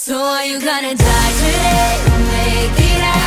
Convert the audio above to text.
So are you gonna die today? Make it out.